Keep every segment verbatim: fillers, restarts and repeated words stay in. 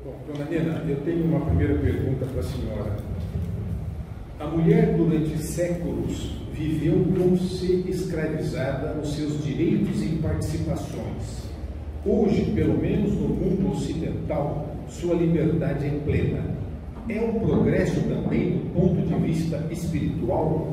Bom, dona Nena, eu tenho uma primeira pergunta para a senhora. A mulher, durante séculos, viveu como se escravizada nos seus direitos e participações. Hoje, pelo menos no mundo ocidental, sua liberdade é plena. É um progresso também do ponto de vista espiritual?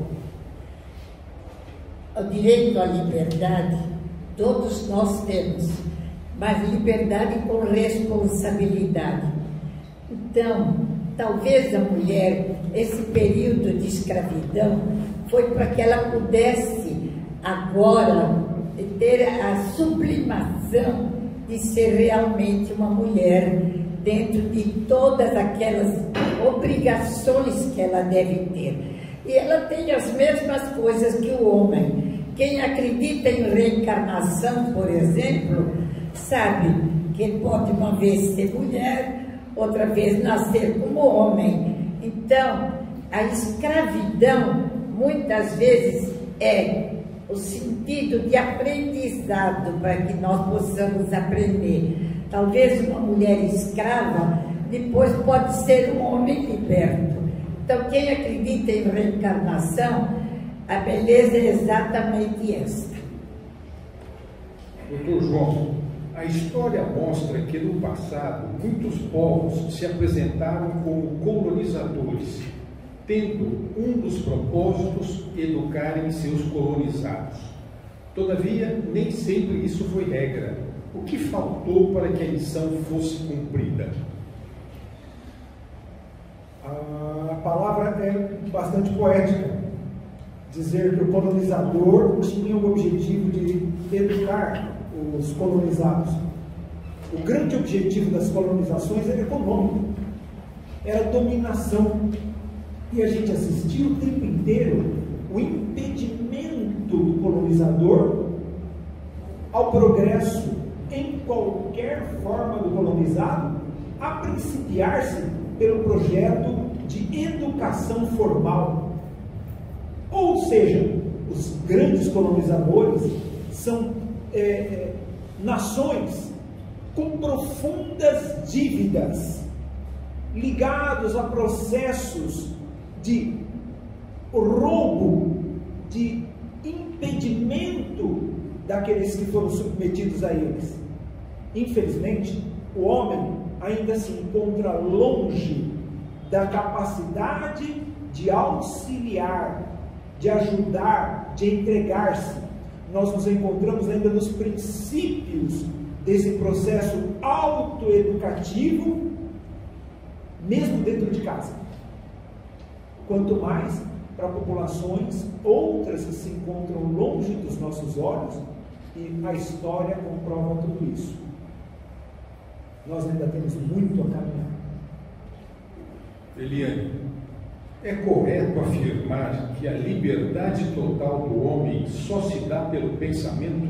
O direito à liberdade, todos nós temos, mas liberdade com responsabilidade. Então, talvez a mulher, esse período de escravidão, foi para que ela pudesse agora ter a sublimação de ser realmente uma mulher dentro de todas aquelas obrigações que ela deve ter. E ela tem as mesmas coisas que o homem. Quem acredita em reencarnação, por exemplo, sabe que pode uma vez ser mulher, outra vez nascer como homem. Então, a escravidão, muitas vezes, é o sentido de aprendizado para que nós possamos aprender. Talvez uma mulher escrava, depois pode ser um homem liberto. Então, quem acredita em reencarnação, a beleza é exatamente esta. doutor João, a história mostra que no passado muitos povos se apresentaram como colonizadores, tendo um dos propósitos educarem seus colonizados. Todavia, nem sempre isso foi regra. O que faltou para que a missão fosse cumprida? A palavra é bastante poética. Dizer que o colonizador tinha o objetivo de educar os colonizados. O grande objetivo das colonizações era econômico, era dominação. E a gente assistiu o tempo inteiro o impedimento do colonizador ao progresso em qualquer forma do colonizado, a principiar-se pelo projeto de educação formal. Ou seja, os grandes colonizadores são é, é, nações com profundas dívidas, ligados a processos de roubo, de impedimento daqueles que foram submetidos a eles. Infelizmente, o homem ainda se encontra longe da capacidade de auxiliar, de ajudar, de entregar-se. Nós nos encontramos ainda nos princípios desse processo autoeducativo, mesmo dentro de casa. Quanto mais para populações outras que se encontram longe dos nossos olhos, e a história comprova tudo isso. Nós ainda temos muito a caminhar. Eliane, é correto afirmar que a liberdade total do homem só se dá pelo pensamento?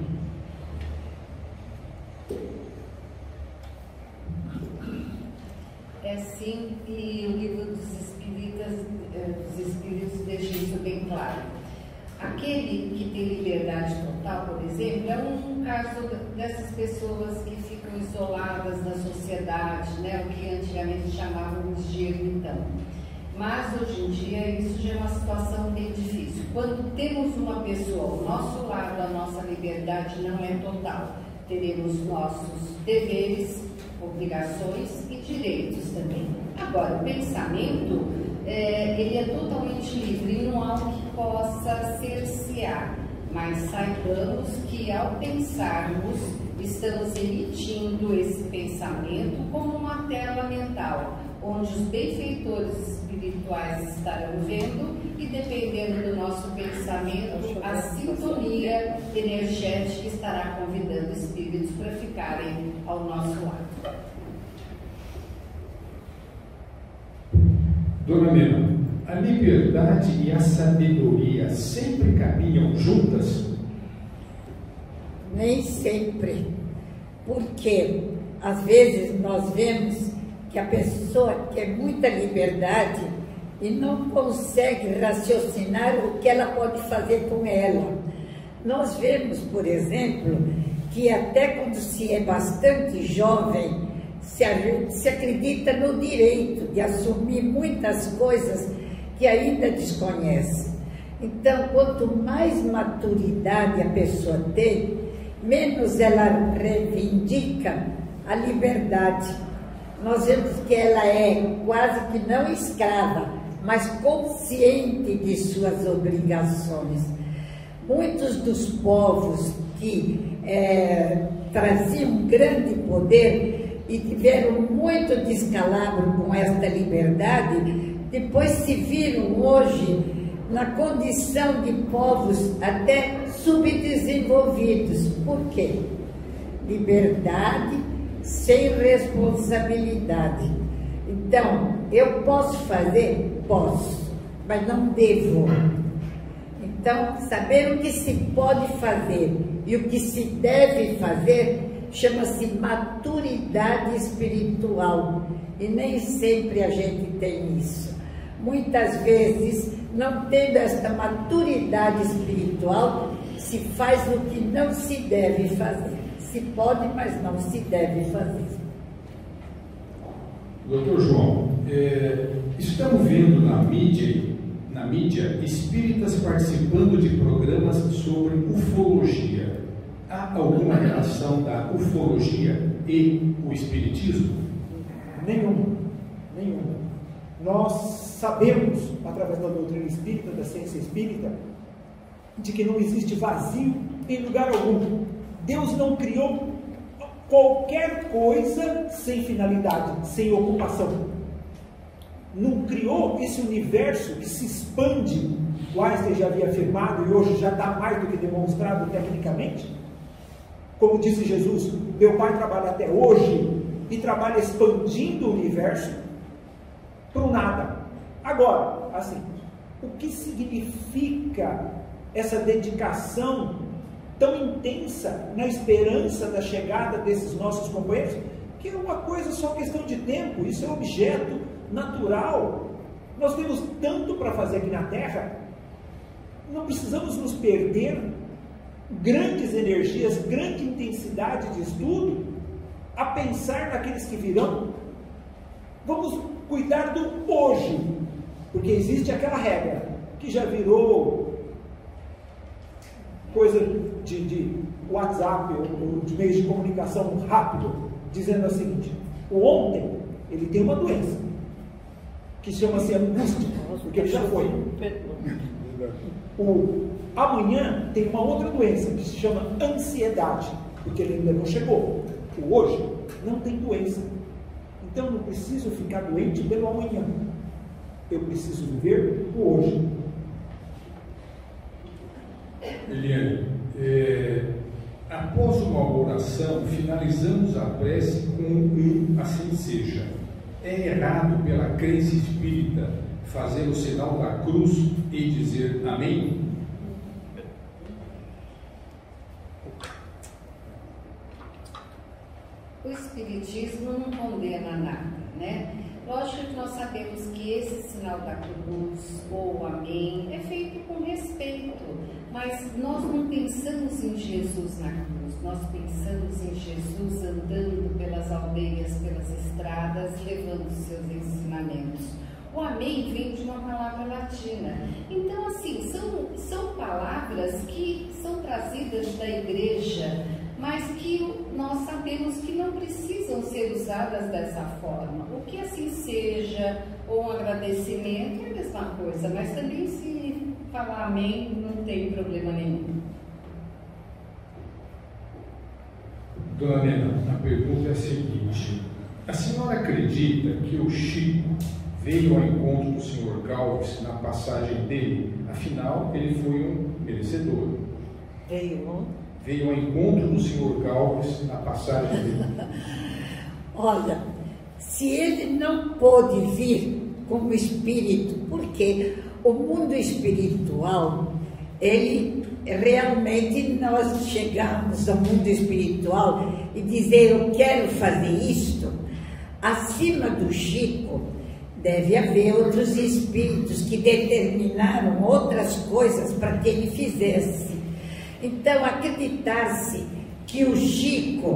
É sim, e o livro dos Espíritas, dos Espíritos deixa isso bem claro. Aquele que tem liberdade total, por exemplo, é um caso dessas pessoas que ficam isoladas da sociedade, né? O que antigamente chamávamos de ermitão. Mas hoje em dia isso já é uma situação bem difícil. Quando temos uma pessoa ao nosso lado, a nossa liberdade não é total. Teremos nossos deveres, obrigações e direitos também. Agora, o pensamento, é, ele é totalmente livre e não há o que possa cercear, mas saibamos que ao pensarmos, estamos emitindo esse pensamento como uma tela mental, onde os benfeitores espirituais estarão vendo e, dependendo do nosso pensamento, a sintonia energética estará convidando espíritos para ficarem ao nosso lado. Dona Nena, a liberdade e a sabedoria sempre caminham juntas? Nem sempre, porque às vezes nós vemos que a pessoa quer muita liberdade e não consegue raciocinar o que ela pode fazer com ela. Nós vemos, por exemplo, que até quando se é bastante jovem, se, se acredita no direito de assumir muitas coisas que ainda desconhece. Então, quanto mais maturidade a pessoa tem, menos ela reivindica a liberdade. Nós vemos que ela é quase que não escrava, mas consciente de suas obrigações. Muitos dos povos que é, traziam grande poder e tiveram muito descalabro com esta liberdade, depois se viram hoje na condição de povos até subdesenvolvidos. Por quê? Liberdade sem responsabilidade. Então, eu posso fazer? Posso, mas não devo. Então, saber o que se pode fazer e o que se deve fazer chama-se maturidade espiritual. E nem sempre a gente tem isso. Muitas vezes, não tendo esta maturidade espiritual, se faz o que não se deve fazer. Se pode, mas não se deve fazer. Doutor João, é, estamos vendo na mídia, na mídia espíritas participando de programas sobre ufologia. Há alguma relação da ufologia e o espiritismo? Nenhuma, nenhuma. Nós sabemos, através da doutrina espírita, da ciência espírita, de que não existe vazio em lugar algum. Deus não criou qualquer coisa sem finalidade, sem ocupação. Não criou esse universo que se expande, o Einstein já havia afirmado e hoje já está mais do que demonstrado tecnicamente. Como disse Jesus, meu Pai trabalha até hoje e trabalha expandindo o universo para o nada. Agora, assim, o que significa essa dedicação tão intensa na esperança da chegada desses nossos companheiros, que é uma coisa só questão de tempo, isso é objeto natural. Nós temos tanto para fazer aqui na Terra, não precisamos nos perder grandes energias, grande intensidade de estudo, a pensar naqueles que virão. Vamos cuidar do hoje, porque existe aquela regra que já virou coisa de, de WhatsApp ou de meios de comunicação rápido, dizendo o seguinte: o ontem ele tem uma doença que chama-se angústia, porque ele já foi. O amanhã tem uma outra doença que se chama ansiedade, porque ele ainda não chegou. O hoje não tem doença. Então, eu não preciso ficar doente pelo amanhã. Eu preciso viver o hoje. Eliane, é, após uma oração, finalizamos a prece com um assim seja. É errado pela crença espírita fazer o sinal da cruz e dizer amém? O Espiritismo não condena nada, né? Lógico que nós sabemos que esse sinal da cruz ou amém é feito com respeito, mas nós não pensamos em Jesus na cruz, nós pensamos em Jesus andando pelas aldeias, pelas estradas, levando seus ensinamentos. O amém vem de uma palavra latina. Então, assim, são, são palavras que são trazidas da igreja, mas que nós sabemos que não precisam ser usadas dessa forma. O que assim seja, ou um agradecimento, é a mesma coisa, mas também se falar amém, não tem problema nenhum. Dona Nena, a pergunta é a seguinte: a senhora acredita que o Chico veio ao encontro do senhor Galvez na passagem dele? Afinal, ele foi um merecedor. Veio, Veio ao encontro do senhor Galvez na passagem dele. Olha, se ele não pôde vir como espírito, porque o mundo espiritual, ele realmente, nós chegamos ao mundo espiritual e dizer eu quero fazer isto, acima do Chico deve haver outros espíritos que determinaram outras coisas para que ele fizesse. Então, acreditar-se que o Chico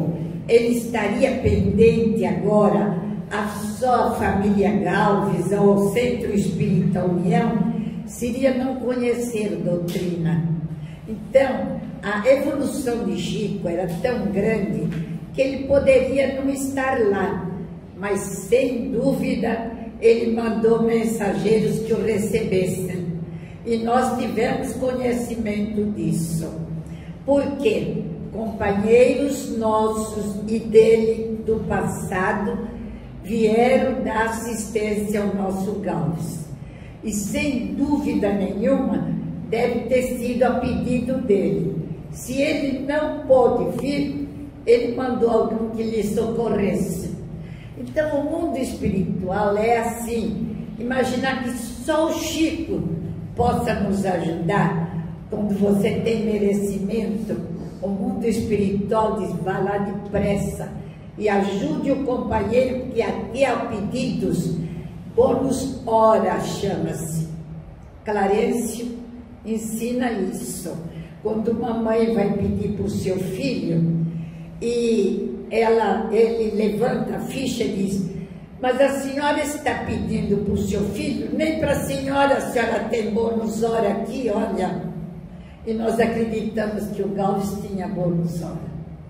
ele estaria pendente agora a só a família Galves ou ao Centro Espírita União, seria não conhecer doutrina. Então, a evolução de Chico era tão grande que ele poderia não estar lá, mas sem dúvida ele mandou mensageiros que o recebessem. E nós tivemos conhecimento disso. Porque companheiros nossos e dele do passado vieram dar assistência ao nosso Galves. E sem dúvida nenhuma, deve ter sido a pedido dele. Se ele não pôde vir, ele mandou alguém que lhe socorresse. Então, o mundo espiritual é assim. Imaginar que só o Chico possa nos ajudar. Quando você tem merecimento, o mundo espiritual diz, vá lá depressa e ajude o companheiro, porque aqui há pedidos, bônus hora chama-se. Clarencio ensina isso. Quando uma mãe vai pedir para o seu filho e ela, ele levanta a ficha e diz, mas a senhora está pedindo para o seu filho, nem para a senhora, a senhora tem bônus hora aqui, olha. E nós acreditamos que o Galves tinha bônus hora.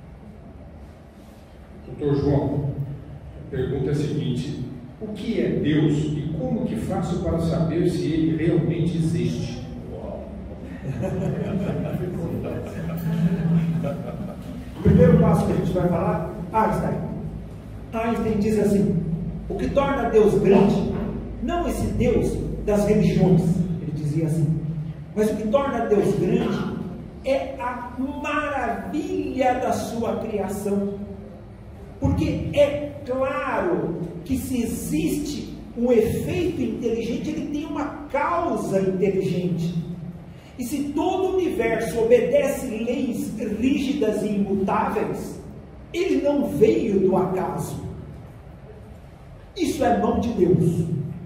Doutor João, a pergunta é a seguinte, o que é Deus e como que faço para saber se ele realmente existe? O primeiro passo que a gente vai falar, Einstein. Einstein diz assim, o que torna Deus grande, não esse Deus das religiões, ele dizia assim, mas o que torna Deus grande é a maravilha da sua criação. Porque é claro que se existe um efeito inteligente, ele tem uma causa inteligente. E se todo o universo obedece leis rígidas e imutáveis, ele não veio do acaso. Isso é mão de Deus.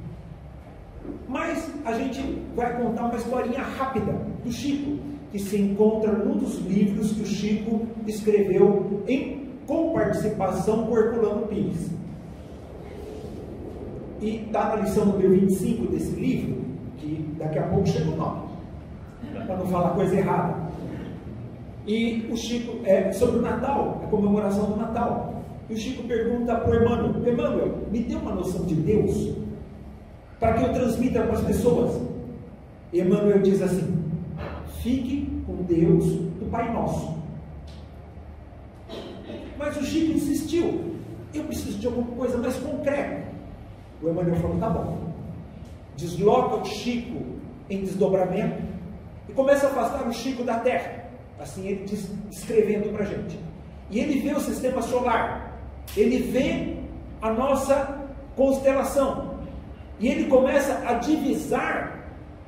Mas a gente vai contar uma historinha rápida do Chico, que se encontra num dos livros que o Chico escreveu em, com participação com Herculano Pires. E está na lição número vinte e cinco desse livro, que daqui a pouco chega o nome, para não falar coisa errada. E o Chico, é sobre o Natal, a comemoração do Natal. E o Chico pergunta para o Emmanuel, Emmanuel, me dê uma noção de Deus, para que eu transmita para as pessoas. E Emmanuel diz assim, fique com Deus do Pai Nosso. Mas o Chico insistiu, eu preciso de alguma coisa mais concreta. O Emmanuel falou, tá bom. Desloca o Chico em desdobramento e começa a afastar o Chico da Terra. Assim ele diz, escrevendo para a gente. E ele vê o sistema solar, ele vê a nossa constelação. E ele começa a divisar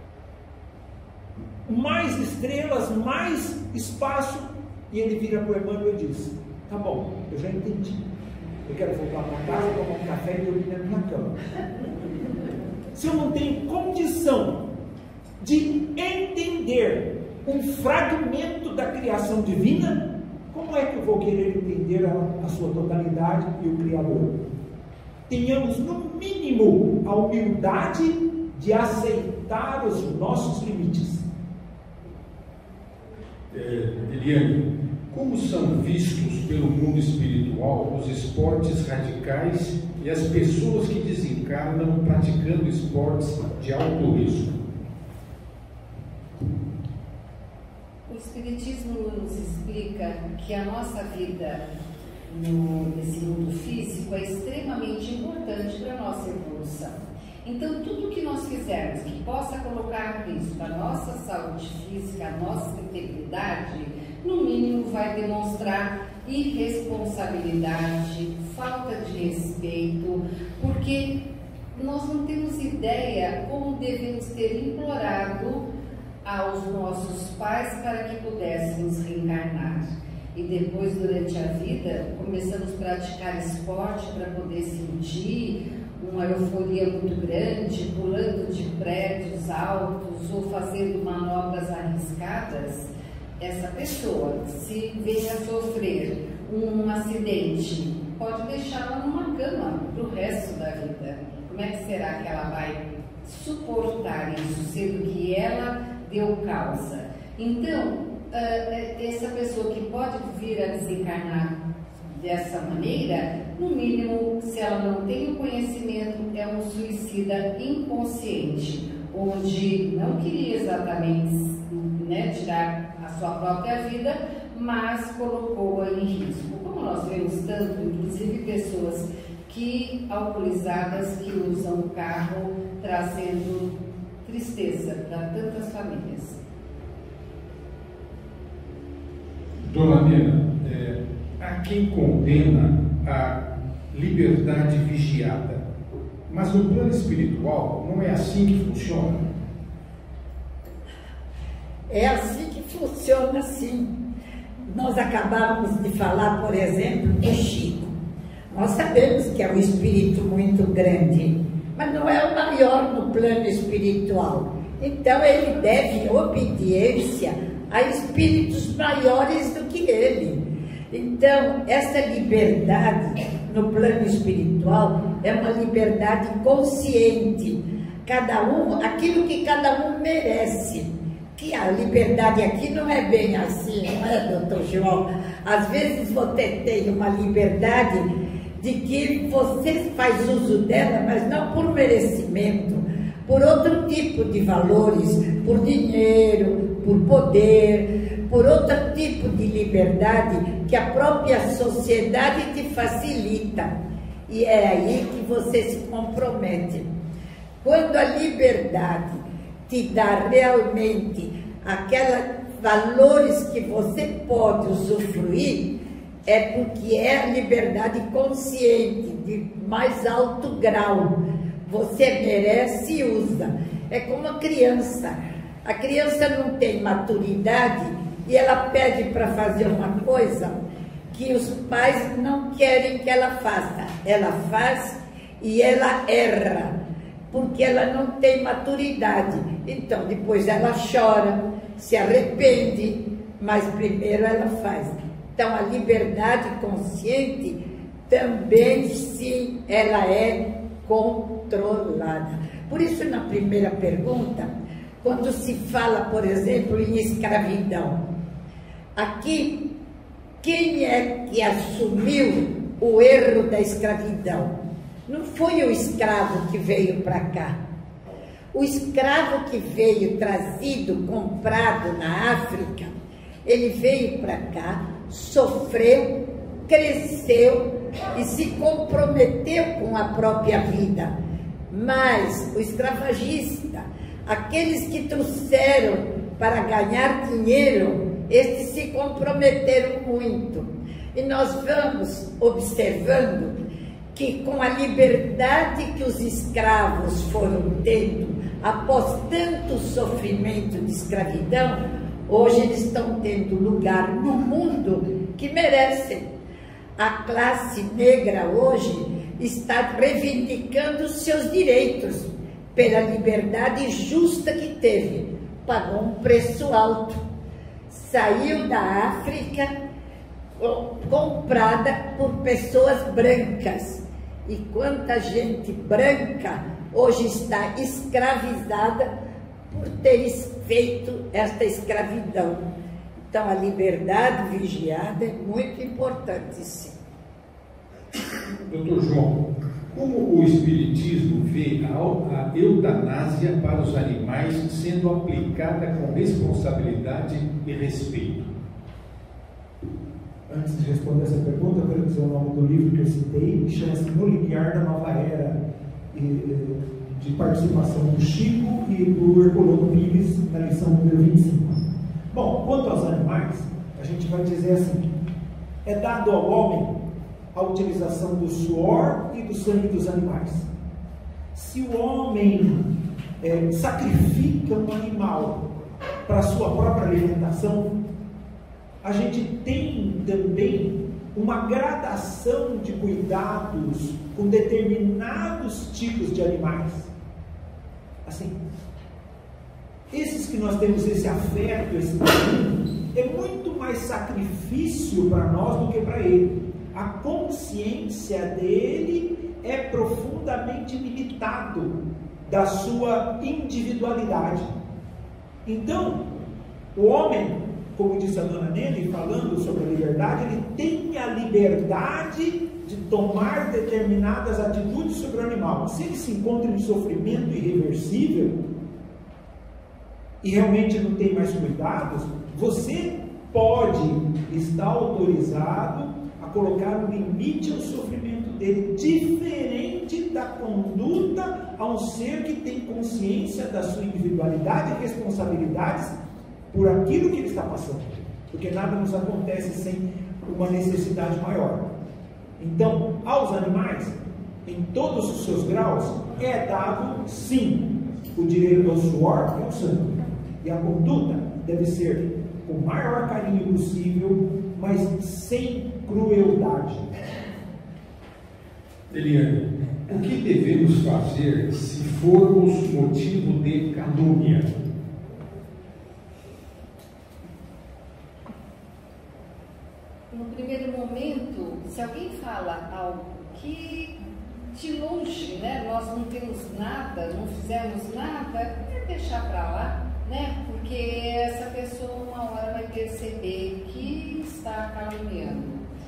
mais estrelas, mais espaço. E ele vira para o Emmanuel e diz, tá bom, eu já entendi. Eu quero voltar para casa, tomar um café e dormir na minha cama. Se eu não tenho condição de entender um fragmento da criação divina, como é que eu vou querer entender a, a sua totalidade e o Criador? Tenhamos, no mínimo, a humildade de aceitar os nossos limites. É, Eliane, como são vistos pelo mundo espiritual os esportes radicais e as pessoas que desencarnam praticando esportes de alto risco? O Espiritismo nos explica que a nossa vida no, nesse mundo físico é extremamente importante para a nossa evolução. Então, tudo que nós fizermos que possa colocar risco a nossa saúde física, a nossa integridade, no mínimo vai demonstrar irresponsabilidade, falta de respeito, porque nós não temos ideia como devemos ter implorado aos nossos pais para que pudéssemos reencarnar. E depois, durante a vida, começamos a praticar esporte para poder sentir uma euforia muito grande, pulando de prédios altos ou fazendo manobras arriscadas. Essa pessoa, se vem a sofrer um acidente, pode deixá-la numa cama para o resto da vida. Como é que será que ela vai suportar isso, sendo que ela deu causa? Então, essa pessoa que pode vir a desencarnar dessa maneira, no mínimo, se ela não tem o conhecimento, é um suicida inconsciente, onde não queria exatamente, né, tirar a sua própria vida, mas colocou-a em risco. Como nós vemos tanto, inclusive pessoas que alcoolizadas que usam o carro, trazendo tristeza para tantas famílias. Dona Nena, é, há quem condena a liberdade vigiada, mas no plano espiritual não é assim que funciona? É assim que funciona, sim. Nós acabamos de falar, por exemplo, do Chico. Nós sabemos que é um espírito muito grande, mas não é o maior no plano espiritual. Então ele deve obediência a espíritos maiores do que ele. Então, essa liberdade no plano espiritual é uma liberdade consciente. Cada um, aquilo que cada um merece. Que a liberdade aqui não é bem assim, não é, doutor João? Às vezes você tem uma liberdade de que você faz uso dela, mas não por merecimento, por outro tipo de valores, por dinheiro, por poder, por outro tipo de liberdade que a própria sociedade te facilita. E é aí que você se compromete. Quando a liberdade te dá realmente aqueles valores que você pode usufruir, é porque é a liberdade consciente, de mais alto grau. Você merece e usa. É como a criança. A criança não tem maturidade e ela pede para fazer uma coisa que os pais não querem que ela faça. Ela faz e ela erra, porque ela não tem maturidade. Então, depois ela chora, se arrepende, mas primeiro ela faz. Então, a liberdade consciente também, sim, ela é controlada. Por isso, na primeira pergunta, quando se fala, por exemplo, em escravidão, aqui, quem é que assumiu o erro da escravidão? Não foi o escravo que veio para cá. O escravo que veio trazido, comprado na África, ele veio para cá, sofreu, cresceu e se comprometeu com a própria vida. Mas o escravagista, aqueles que trouxeram para ganhar dinheiro, estes se comprometeram muito. E nós vamos observando que com a liberdade que os escravos foram tendo após tanto sofrimento de escravidão, hoje eles estão tendo lugar no mundo que merecem. A classe negra hoje está reivindicando os seus direitos pela liberdade justa que teve. Pagou um preço alto. Saiu da África comprada por pessoas brancas. E quanta gente branca hoje está escravizada por ter feito esta escravidão. Então, a liberdade vigiada é muito importante, sim. Doutor João, como o Espiritismo vê a eutanásia para os animais sendo aplicada com responsabilidade e respeito? Antes de responder essa pergunta, eu quero dizer o nome do livro que eu citei, que chama-se No Limiar da Nova Era, de participação do Chico e do Herculano Pires, na lição número vinte e cinco. Bom, quanto aos animais, a gente vai dizer assim: é dado ao homem a utilização do suor e do sangue dos animais. Se o homem é, sacrifica um animal para a sua própria alimentação, a gente tem também uma gradação de cuidados com determinados tipos de animais. Assim, esses que nós temos esse afeto, esse carinho, é muito mais sacrifício para nós do que para ele. A consciência dele é profundamente limitado da sua individualidade. Então, o homem, como disse a dona Nene, falando sobre a liberdade, ele tem a liberdade de tomar determinadas atitudes sobre o animal. Se ele se encontra em sofrimento irreversível e realmente não tem mais cuidados, você pode estar autorizado a colocar um limite ao sofrimento dele, diferente da conduta a um ser que tem consciência da sua individualidade e responsabilidades por aquilo que ele está passando, porque nada nos acontece sem uma necessidade maior. Então, aos animais, em todos os seus graus, é dado, sim, o direito ao suor e ao sangue, e a conduta deve ser com o maior carinho possível, mas sem crueldade. Eliane, o que devemos fazer se formos motivo de calúnia? No primeiro momento, se alguém fala algo que de longe, né, nós não temos nada, não fizemos nada, é deixar para lá, né, porque essa pessoa uma hora vai perceber que está caluniando.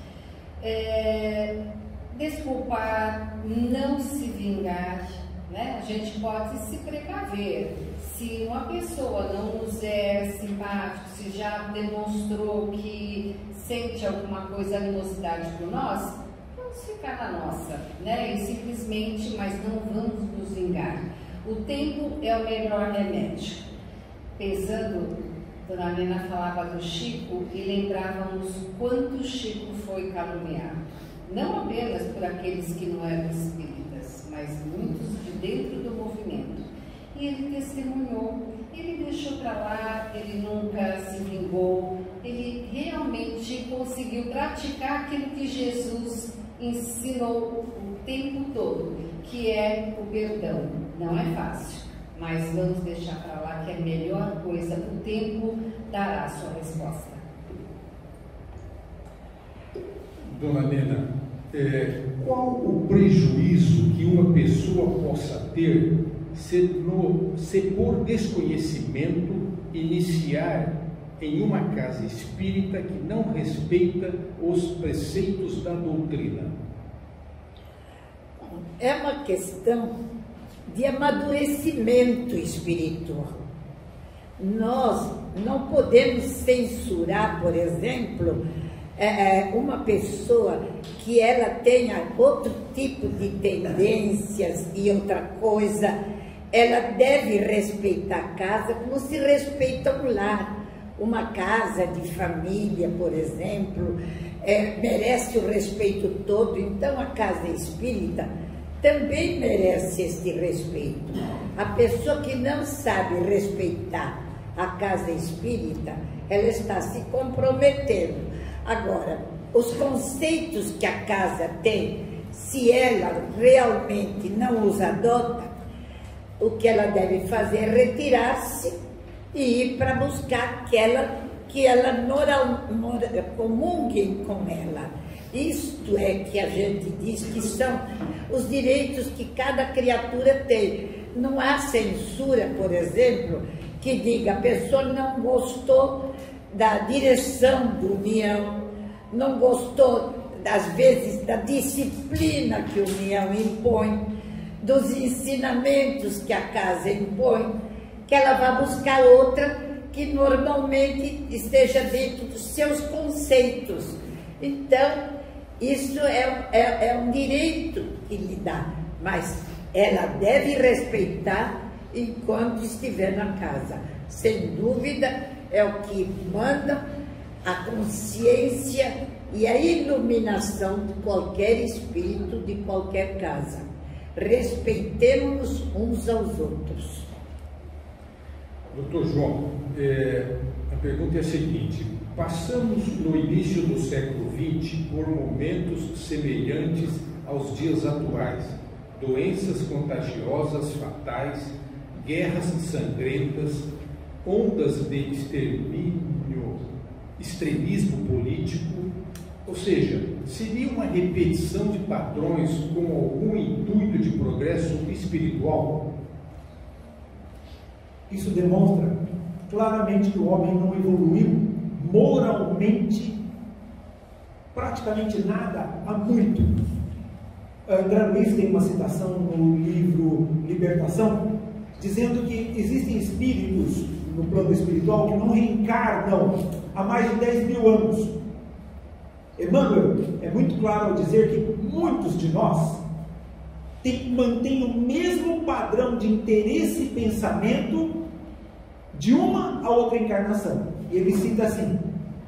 É, desculpar, não se vingar, né, a gente pode se precaver. Se uma pessoa não nos é simpático, se já demonstrou que sente alguma coisa, animosidade por nós, vamos ficar na nossa, né? E simplesmente, mas não vamos nos vingar. O tempo é o melhor remédio. Pensando, Dona Nena falava do Chico e lembrávamos quanto Chico foi caluniado. Não apenas por aqueles que não eram espíritas, mas muitos de dentro do movimento. E ele testemunhou, ele deixou para lá, ele nunca se vingou, ele realmente conseguiu praticar aquilo que Jesus ensinou o tempo todo, que é o perdão. Não é fácil, mas vamos deixar para lá que é a melhor coisa, o tempo dará a sua resposta. Dona Nena, é, qual o prejuízo que uma pessoa possa ter se, no, se por desconhecimento iniciar em uma casa espírita que não respeita os preceitos da doutrina? É uma questão de amadurecimento espiritual. Nós não podemos censurar, por exemplo, é, uma pessoa que ela tenha outro tipo de tendências e outra coisa. Ela deve respeitar a casa como se respeita o lar. Uma casa de família, por exemplo, é, merece o respeito todo. Então a casa espírita também merece este respeito. A pessoa que não sabe respeitar a casa espírita, ela está se comprometendo. Agora, os conceitos que a casa tem, se ela realmente não os adota, o que ela deve fazer é retirar-se e ir para buscar aquela que ela moral, moral, comungue com ela. Isto é que a gente diz que são os direitos que cada criatura tem. Não há censura, por exemplo, que diga a pessoa não gostou da direção do União, não gostou, às vezes, da disciplina que o União impõe, dos ensinamentos que a casa impõe, que ela vá buscar outra que normalmente esteja dentro dos seus conceitos. Então, isso é, é, é um direito que lhe dá, mas ela deve respeitar enquanto estiver na casa. Sem dúvida, é o que manda a consciência e a iluminação de qualquer espírito, de qualquer casa. Respeitemos uns aos outros. Doutor João, é, a pergunta é a seguinte: passamos no início do século vinte por momentos semelhantes aos dias atuais, doenças contagiosas fatais, guerras sangrentas, ondas de extermínio, extremismo político, ou seja, seria uma repetição de padrões com algum intuito de progresso espiritual? Isso demonstra claramente que o homem não evoluiu moralmente praticamente nada há muito. André Luiz tem uma citação no livro Libertação, dizendo que existem espíritos no plano espiritual que não reencarnam há mais de dez mil anos. Emmanuel é muito claro ao dizer que muitos de nós tem, mantêm o mesmo padrão de interesse e pensamento de uma a outra encarnação. E ele cita assim: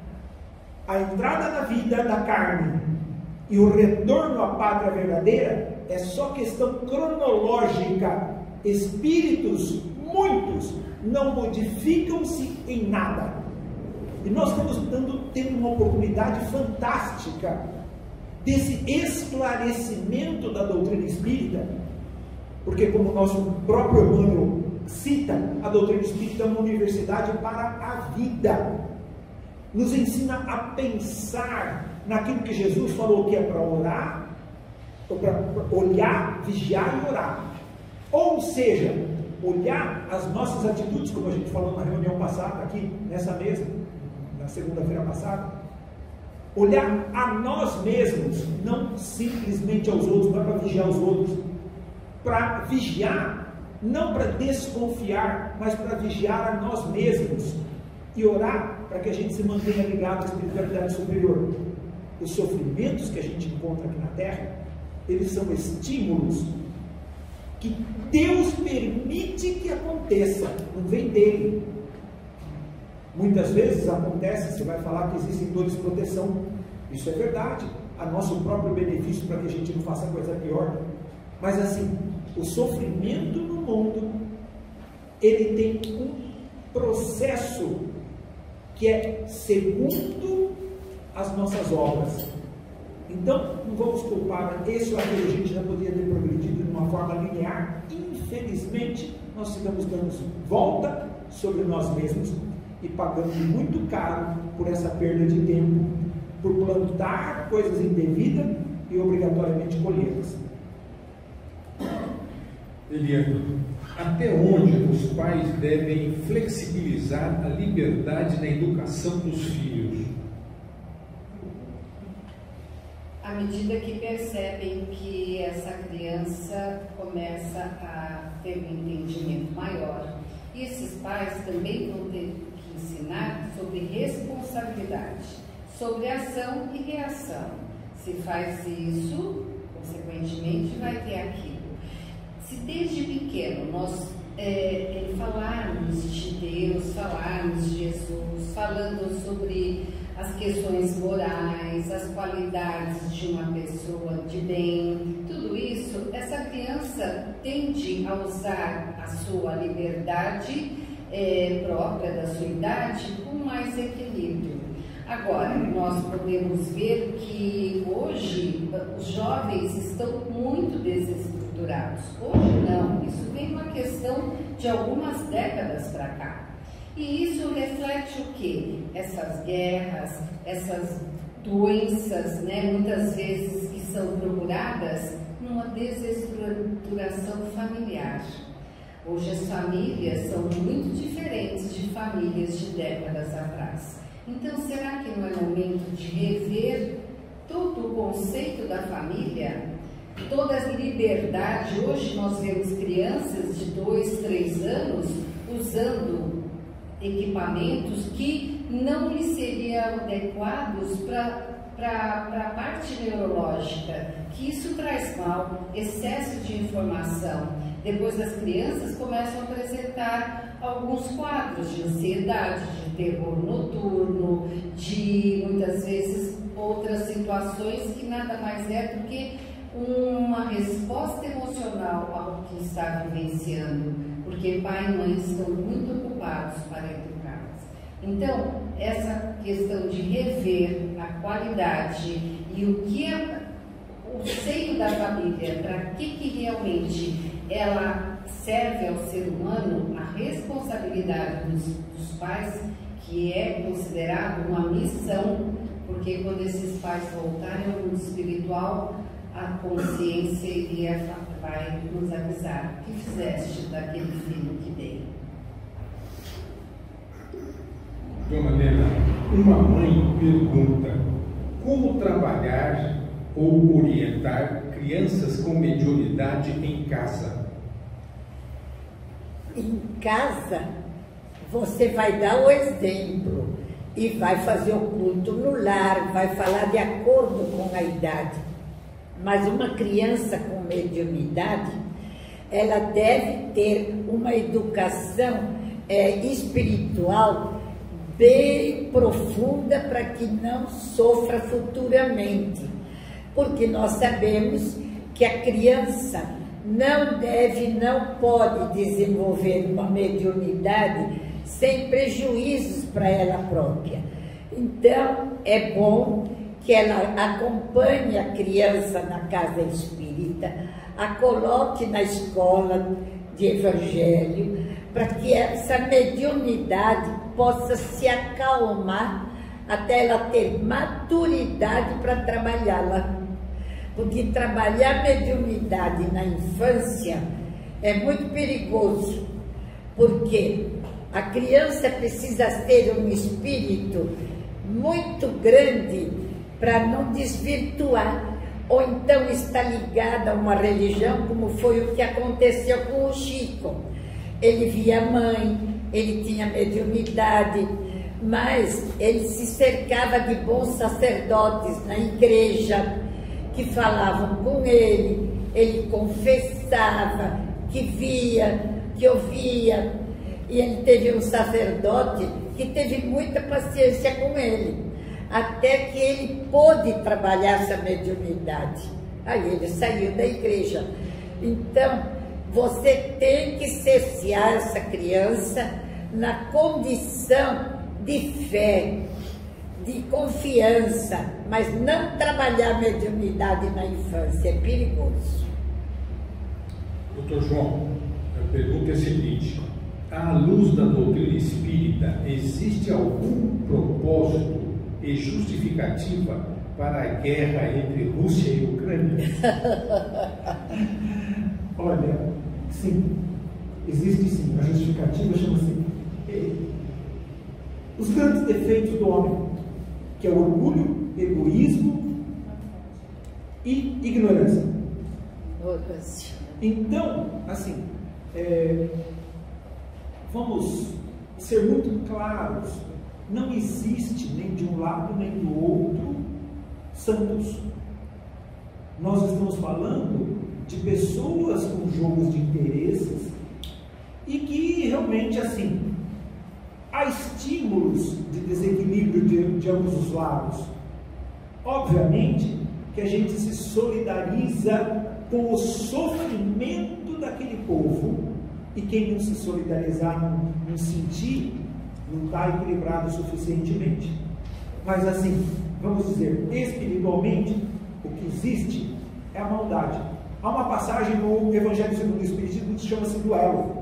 a entrada na vida da carne e o retorno à pátria verdadeira é só questão cronológica. Espíritos, muitos, não modificam-se em nada. E nós estamos dando, tendo uma oportunidade fantástica desse esclarecimento da doutrina espírita, porque, como o nosso próprio Emmanuel cita, a doutrina espírita é uma universidade para a vida. Nos ensina a pensar naquilo que Jesus falou que é para orar, ou para olhar, vigiar e orar. Ou seja, olhar as nossas atitudes, como a gente falou na reunião passada, aqui nessa mesa, na segunda-feira passada, olhar a nós mesmos, não simplesmente aos outros, não é para vigiar os outros, para vigiar, não para desconfiar, mas para vigiar a nós mesmos e orar para que a gente se mantenha ligado à espiritualidade superior. Os sofrimentos que a gente encontra aqui na Terra, eles são estímulos que Deus permite que aconteça, não vem dele. Muitas vezes acontece, você vai falar que existem dores de proteção, isso é verdade, a nosso próprio benefício, para que a gente não faça coisa pior. Mas assim, o sofrimento no mundo, ele tem um processo que é segundo as nossas obras. Então, não vamos culpar esse ou aquele, a gente já poderia ter progredido de uma forma linear. Infelizmente, nós ficamos dando volta sobre nós mesmos e pagando muito caro por essa perda de tempo, por plantar coisas indevidas e obrigatoriamente colhê-las. Eliane, até onde os pais devem flexibilizar a liberdade na educação dos filhos? À medida que percebem que essa criança começa a ter um entendimento maior, e esses pais também vão ter que ensinar sobre responsabilidade, sobre ação e reação. Se faz isso, consequentemente vai ter aquilo. Se desde pequeno nós é, falarmos de Deus, falarmos de Jesus, falando sobre as questões morais, as qualidades de uma pessoa de bem, tudo isso, essa criança tende a usar a sua liberdade é, própria da sua idade com mais equilíbrio. Agora, nós podemos ver que hoje os jovens estão muito desestruturados. Hoje não, isso vem uma questão de algumas décadas para cá. E isso reflete o quê? Essas guerras, essas doenças, né, muitas vezes que são procuradas numa desestruturação familiar. Hoje as famílias são muito diferentes de famílias de décadas atrás. Então, será que não é momento de rever todo o conceito da família? Toda a liberdade. Hoje nós vemos crianças de dois, três anos usando equipamentos que não lhes seriam adequados para a parte neurológica, que isso traz mal, excesso de informação. Depois as crianças começam a apresentar alguns quadros de ansiedade, de terror noturno, de muitas vezes outras situações que nada mais é do que uma resposta emocional ao que está vivenciando, porque pai e mãe estão muito ocupados para educá-las. Então, essa questão de rever a qualidade e o que é o seio da família, para que, que realmente ela serve ao ser humano, a responsabilidade dos, dos pais, que é considerado uma missão, porque quando esses pais voltarem ao mundo espiritual, a consciência iria, vai nos avisar: o que fizeste daquele filho que dei? Dona Helena, uma mãe pergunta: como trabalhar ou orientar crianças com mediunidade em casa? Em casa, você vai dar o exemplo e vai fazer o culto no lar, vai falar de acordo com a idade. Mas uma criança com mediunidade, ela deve ter uma educação é, espiritual bem profunda para que não sofra futuramente. Porque nós sabemos que a criança não deve, não pode desenvolver uma mediunidade sem prejuízos para ela própria. Então, é bom que ela acompanhe a criança na casa espírita, a coloque na escola de evangelho, para que essa mediunidade possa se acalmar até ela ter maturidade para trabalhá-la. Porque trabalhar mediunidade na infância é muito perigoso, porque a criança precisa ter um espírito muito grande para não desvirtuar, ou então está ligada a uma religião, como foi o que aconteceu com o Chico. Ele via a mãe, ele tinha mediunidade, mas ele se cercava de bons sacerdotes na igreja, que falavam com ele, ele confessava, que via, que ouvia. E ele teve um sacerdote que teve muita paciência com ele, até que ele pôde trabalhar essa mediunidade. Aí ele saiu da igreja. Então, você tem que cercear essa criança na condição de fé, de confiança, mas não trabalhar mediunidade na infância, é perigoso. Doutor João, a pergunta é a seguinte: à luz da doutrina espírita, existe algum propósito e justificativa para a guerra entre Rússia e Ucrânia? Olha, sim, existe sim. A justificativa chama-se eh, os grandes defeitos do homem, que é o orgulho, egoísmo e ignorância. Então, assim, é, vamos ser muito claros: não existe nem de um lado nem do outro santos. Nós estamos falando de pessoas com jogos de interesses e que realmente, assim, há estímulos de desequilíbrio de, de ambos os lados. Obviamente que a gente se solidariza com o sofrimento daquele povo, e quem não se solidarizar, não, não sentir, não está equilibrado suficientemente. Mas assim, vamos dizer, espiritualmente, o que existe é a maldade. Há uma passagem no Evangelho segundo o Espiritismo que chama-se duelo.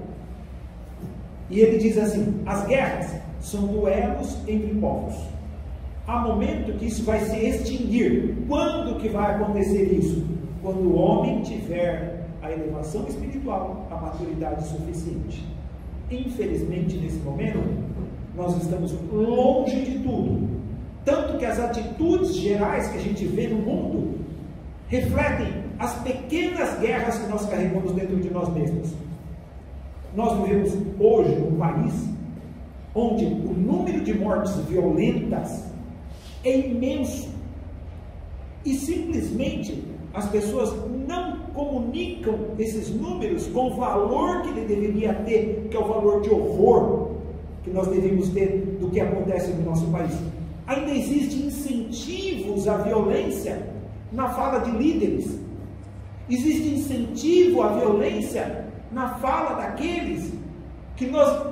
E ele diz assim: as guerras são duelos entre povos. Há momento que isso vai se extinguir. Quando que vai acontecer isso? Quando o homem tiver a elevação espiritual, a maturidade suficiente. Infelizmente, nesse momento, nós estamos longe de tudo. Tanto que as atitudes gerais que a gente vê no mundo refletem as pequenas guerras que nós carregamos dentro de nós mesmos. Nós vivemos hoje num país onde o número de mortes violentas é imenso e simplesmente as pessoas não comunicam esses números com o valor que ele deveria ter, que é o valor de horror que nós devemos ter do que acontece no nosso país. Ainda existem incentivos à violência na fala de líderes. Existe incentivo à violência na fala daqueles que nós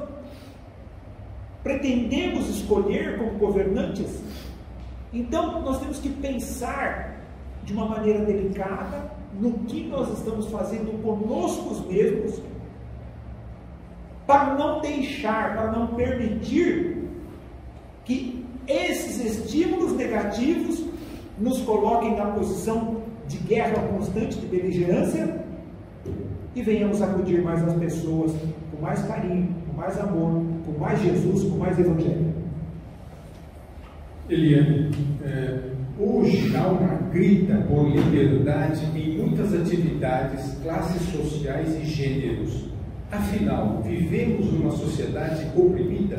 pretendemos escolher como governantes. Então, nós temos que pensar de uma maneira delicada no que nós estamos fazendo conosco mesmos, para não deixar, para não permitir esses estímulos negativos nos coloquem na posição de guerra constante, de beligerância, e venhamos acudir mais as pessoas com mais carinho, com mais amor, com mais Jesus, com mais Evangelho. Eliane, é, hoje há uma grita por liberdade em muitas atividades, classes sociais e gêneros. Afinal, vivemos numa sociedade oprimida?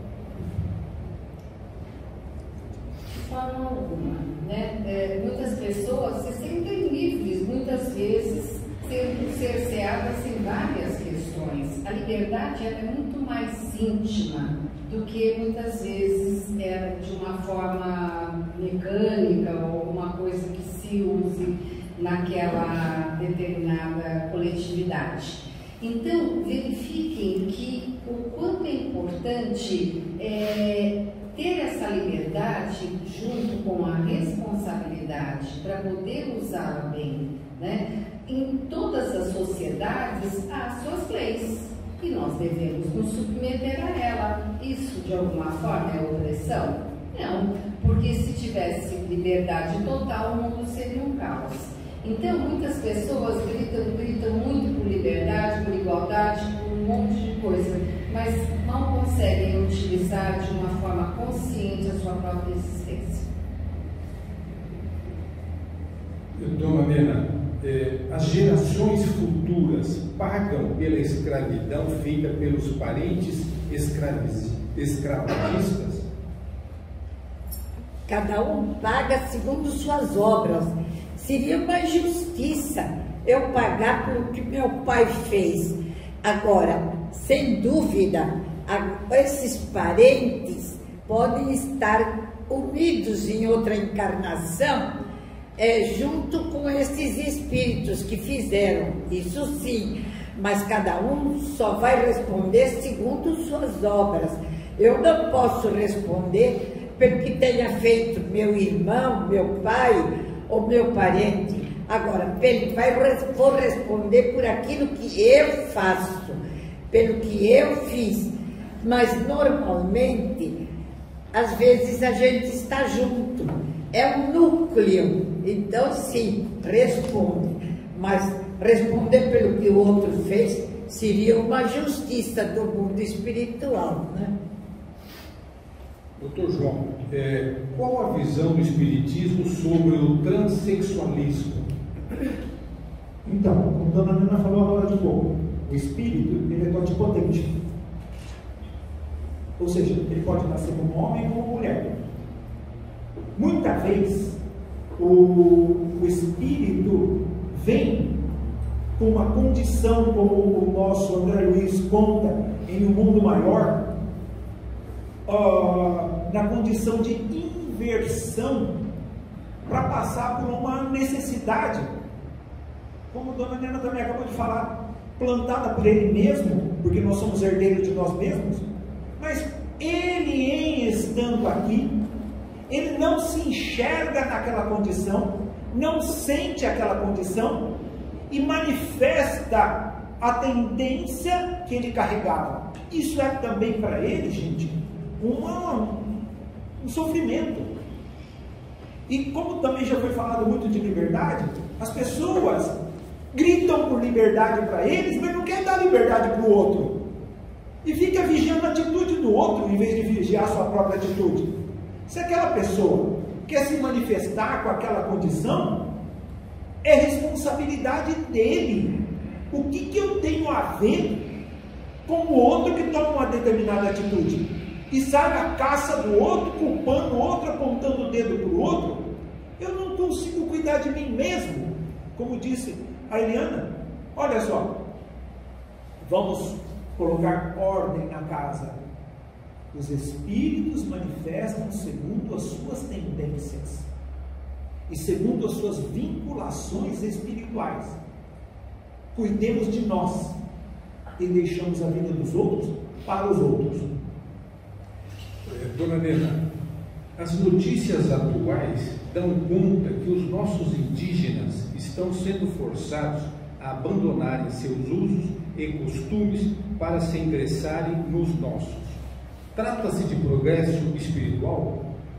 De forma alguma, né? É, muitas pessoas se sentem livres, muitas vezes sendo cerceadas em várias questões. A liberdade ela é muito mais íntima do que muitas vezes é de uma forma mecânica ou uma coisa que se use naquela determinada coletividade. Então, verifiquem que o quanto é importante é, ter essa liberdade junto com a responsabilidade para poder usá-la bem, né? Em todas as sociedades há suas leis e nós devemos nos submeter a ela. Isso de alguma forma é opressão? Não, porque se tivesse liberdade total o mundo seria um caos. Então muitas pessoas gritam, gritam muito por liberdade, por igualdade, por um monte de coisa, mas não conseguem utilizar de uma forma consciente a sua própria existência. Dona Nena, eh, as gerações futuras pagam pela escravidão feita pelos parentes escravis, escravagistas? Cada um paga segundo suas obras. Seria uma injustiça eu pagar pelo que meu pai fez. Agora, sem dúvida, esses parentes podem estar unidos em outra encarnação, é, junto com esses espíritos que fizeram, isso sim, mas cada um só vai responder segundo suas obras. Eu não posso responder pelo que tenha feito meu irmão, meu pai ou meu parente. Agora, vai, vou responder por aquilo que eu faço, pelo que eu fiz, mas normalmente, às vezes a gente está junto, é um núcleo, então sim, responde, mas responder pelo que o outro fez seria uma justiça do mundo espiritual, né? Doutor João, é, qual a visão do Espiritismo sobre o transexualismo? Então, como a dona Nena falou agora de pouco, o espírito ele é totipotente. Ou seja, ele pode nascer como homem ou como mulher. Muita vez, o, o espírito vem com uma condição, como o nosso André Luiz conta, em um mundo maior, uh, na condição de inversão, para passar por uma necessidade, como a dona Nena também acabou de falar, plantada por ele mesmo, porque nós somos herdeiros de nós mesmos, mas ele, em estando aqui, ele não se enxerga naquela condição, não sente aquela condição e manifesta a tendência que ele carregava. Isso é também para ele, gente, uma, um sofrimento. E como também já foi falado muito de liberdade, as pessoas gritam por liberdade para eles, mas não querem dar liberdade para o outro. E fica vigiando a atitude do outro, em vez de vigiar a sua própria atitude. Se aquela pessoa quer se manifestar com aquela condição, é responsabilidade dele. O que, que eu tenho a ver com o outro que toma uma determinada atitude? E sai a caça do outro, culpando o outro, apontando o dedo para o outro? Eu não consigo cuidar de mim mesmo. Como disse a Eliana, olha só, vamos colocar ordem na casa. Os espíritos manifestam segundo as suas tendências e segundo as suas vinculações espirituais. Cuidemos de nós e deixamos a vida dos outros para os outros. Dona Nena, as notícias atuais dão conta que os nossos indígenas estão sendo forçados a abandonarem seus usos e costumes para se ingressarem nos nossos. Trata-se de progresso espiritual?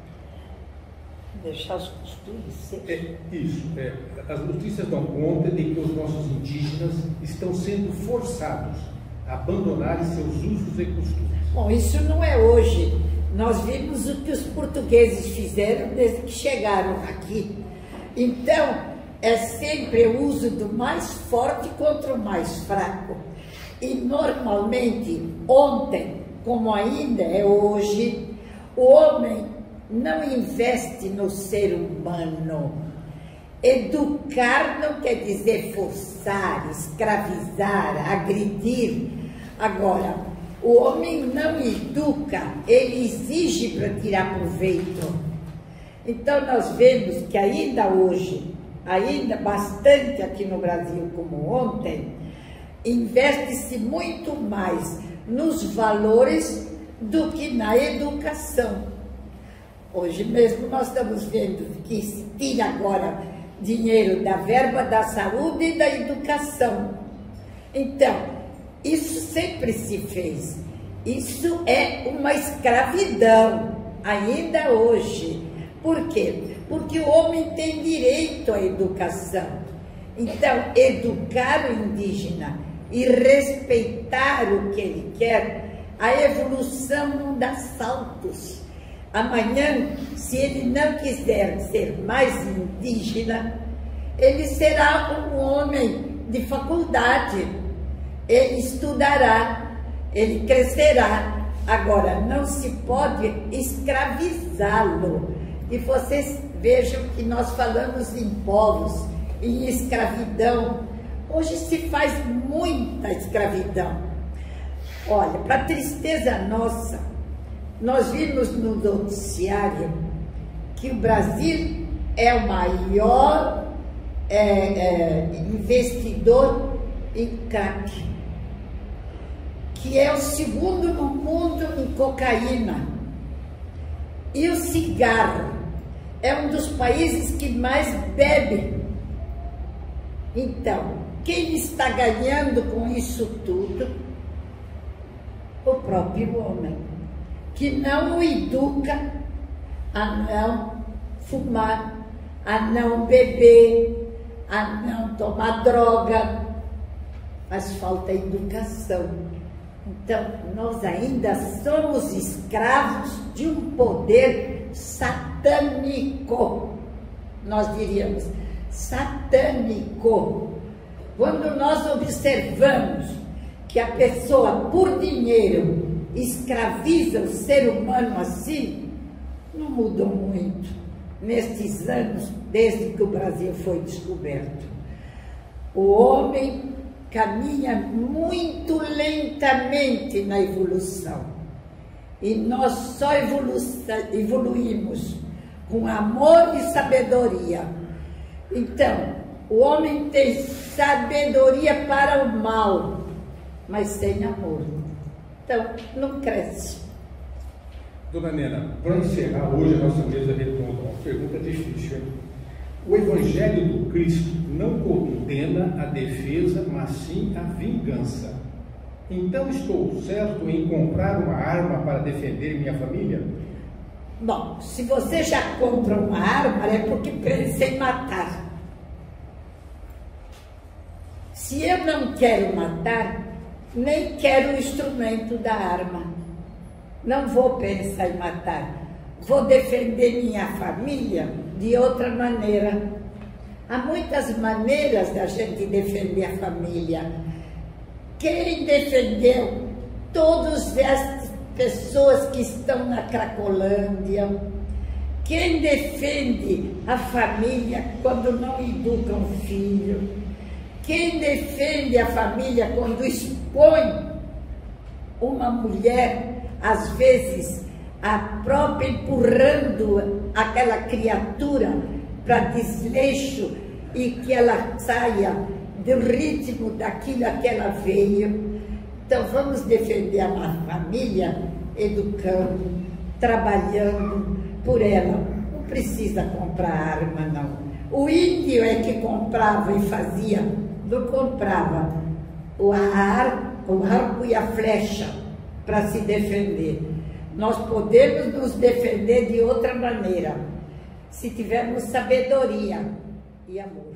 Deixar os costumes secos. É, isso. É, as notícias dão conta de que os nossos indígenas estão sendo forçados a abandonarem seus usos e costumes. Bom, isso não é hoje. Nós vimos o que os portugueses fizeram desde que chegaram aqui. Então, é sempre o uso do mais forte contra o mais fraco. E, normalmente, ontem, como ainda é hoje, o homem não investe no ser humano. Educar não quer dizer forçar, escravizar, agredir. Agora, o homem não educa, ele exige para tirar proveito. Então, nós vemos que ainda hoje, ainda bastante aqui no Brasil como ontem, investe-se muito mais nos valores do que na educação. Hoje mesmo nós estamos vendo que se tira agora dinheiro da verba da saúde e da educação. Então, isso sempre se fez. Isso é uma escravidão, ainda hoje. Por quê? Porque o homem tem direito à educação. Então, educar o indígena e respeitar o que ele quer, a evolução não dá saltos. Amanhã, se ele não quiser ser mais indígena, ele será um homem de faculdade. Ele estudará, ele crescerá. Agora, não se pode escravizá-lo. E vocês vejam que nós falamos em povos, em escravidão. Hoje se faz muita escravidão. Olha, para tristeza nossa, nós vimos no noticiário que o Brasil é o maior é, é, investidor em crack, que é o segundo no mundo em cocaína. E o cigarro é um dos países que mais bebe. Então, quem está ganhando com isso tudo? O próprio homem, que não o educa a não fumar, a não beber, a não tomar droga. Mas falta educação. Então, nós ainda somos escravos de um poder satânico. Nós diríamos satânico. Quando nós observamos que a pessoa, por dinheiro, escraviza o ser humano assim, não mudou muito nestes anos, desde que o Brasil foi descoberto. O homem caminha muito lentamente na evolução. E nós só evolu evoluímos com amor e sabedoria. Então, o homem tem sabedoria para o mal, mas sem amor. Então, não cresce. Dona Nena, para encerrar hoje a nossa mesa redonda, uma pergunta difícil, hein? O Evangelho do Cristo não condena a defesa, mas sim a vingança. Então estou certo em comprar uma arma para defender minha família? Bom, se você já compra uma arma, é porque pensa em matar. Se eu não quero matar, nem quero o instrumento da arma. Não vou pensar em matar. Vou defender minha família de outra maneira. Há muitas maneiras da gente defender a família. Quem defendeu todas essas pessoas que estão na Cracolândia? Quem defende a família quando não educa um filho? Quem defende a família quando expõe uma mulher, às vezes, a própria empurrando aquela criatura para desleixo e que ela saia do ritmo daquilo a que ela veio? Então, vamos defender a família educando, trabalhando por ela. Não precisa comprar arma, não. O índio é que comprava e fazia, não comprava o arco, o arco e a flecha para se defender. Nós podemos nos defender de outra maneira. se tivermos sabedoria e amor.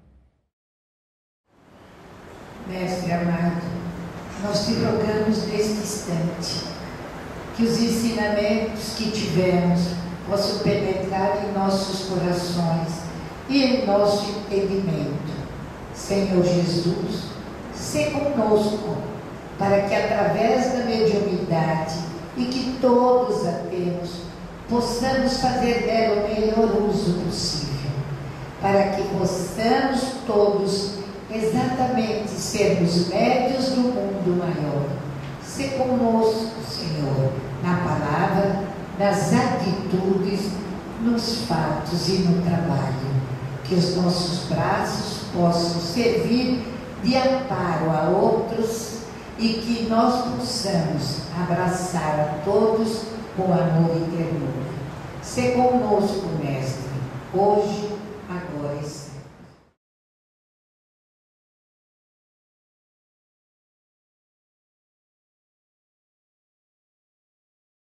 Mestre amado, nós te rogamos neste instante que os ensinamentos que tivemos possam penetrar em nossos corações e em nosso entendimento. Senhor Jesus, se conosco, para que através da mediunidade, e que todos a temos, possamos fazer dela o melhor uso possível, para que possamos todos exatamente sermos médios do mundo maior. Se conosco, Senhor, na palavra, nas atitudes, nos fatos e no trabalho, que os nossos braços possam servir de amparo a outros e que nós possamos abraçar a todos com amor e ternura. Se conosco, Mestre, hoje